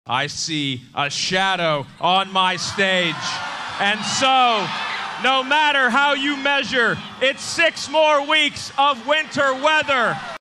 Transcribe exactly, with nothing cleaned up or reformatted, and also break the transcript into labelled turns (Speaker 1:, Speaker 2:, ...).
Speaker 1: I see a shadow on my stage. And so, no matter how you measure, it's six more weeks of winter weather.